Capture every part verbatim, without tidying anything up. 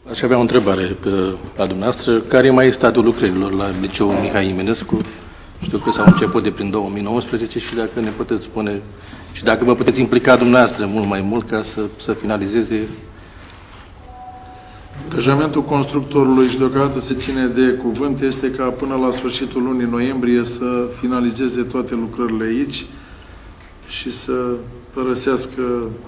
Aș avea o întrebare la dumneavoastră. Care mai e stadiul lucrărilor la liceul Mihai Eminescu? Știu că s-au început de prin două mii nouăsprezece și dacă ne puteți spune și dacă vă puteți implica dumneavoastră mult mai mult ca să, să finalizeze. Angajamentul constructorului și deocamdată se ține de cuvânt este ca până la sfârșitul lunii noiembrie să finalizeze toate lucrările aici și să părăsească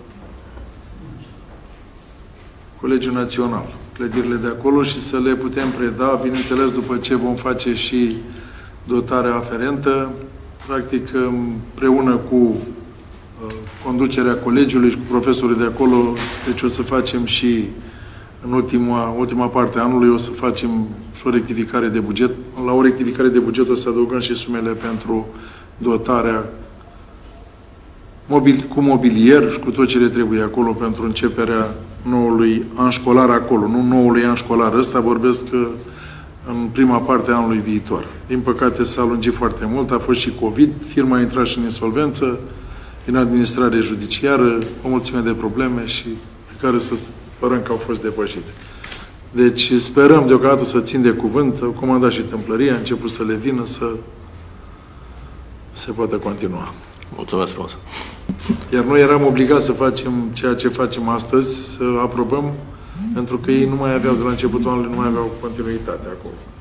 Colegiul Național, clădirile de acolo și să le putem preda, bineînțeles după ce vom face și dotarea aferentă, practic împreună cu uh, conducerea colegiului și cu profesorii de acolo, deci o să facem și în ultima, ultima parte a anului o să facem și o rectificare de buget. La o rectificare de buget o să adăugăm și sumele pentru dotarea mobil, cu mobilier și cu tot ce le trebuie acolo pentru începerea noului an școlar acolo. Nu noului an școlar ăsta, vorbesc în prima parte a anului viitor. Din păcate s-a lungit foarte mult, a fost și COVID, firma a intrat și în insolvență, în administrare judiciară, o mulțime de probleme și pe care să sperăm că au fost depășite. Deci sperăm deocamdată să țin de cuvânt, au comandat și tâmplăria, a început să le vină să se poată continua. Mulțumesc frumos! Iar noi eram obligați să facem ceea ce facem astăzi, să aprobăm, pentru că ei nu mai aveau, de la începutul anului, nu mai aveau continuitate acolo.